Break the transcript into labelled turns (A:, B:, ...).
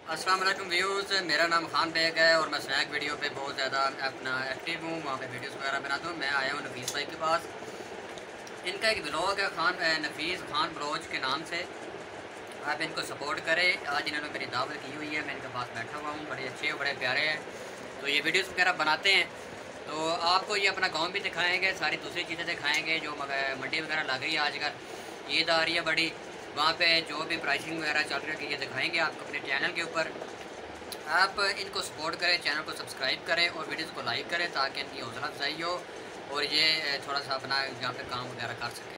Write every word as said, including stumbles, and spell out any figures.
A: अस्सलाम वालेकुम व्यूज़, मेरा नाम खान बेग है और मैं स्नैक वीडियो पे बहुत ज़्यादा अपना एक्टिव हूँ। वहाँ पे वीडियोस वगैरह बनाता हूँ। मैं आया हूँ नफीस भाई के पास। इनका एक ब्लॉग है खान नफीस खान ब्लॉग के नाम से। आप इनको सपोर्ट करें। आज इन्होंने मेरी दावत की हुई है, मैं इनके पास बैठा हुआ हूँ। बड़े अच्छे और बड़े प्यारे हैं, तो ये वीडियोज़ वगैरह बनाते हैं। तो आपको ये अपना गाँव भी दिखाएँगे, सारी दूसरी चीज़ें दिखाएँगे जो मंडी वगैरह लग गई है। आजकल ईद आ रही है बड़ी, वहाँ पे जो भी प्राइसिंग वगैरह चल रही है ये दिखाएंगे आपको अपने चैनल के ऊपर। आप इनको सपोर्ट करें, चैनल को सब्सक्राइब करें और वीडियोस को लाइक करें ताकि इनकी हौसला अफजाई हो और ये थोड़ा सा अपना यहाँ पे काम वगैरह कर सकें।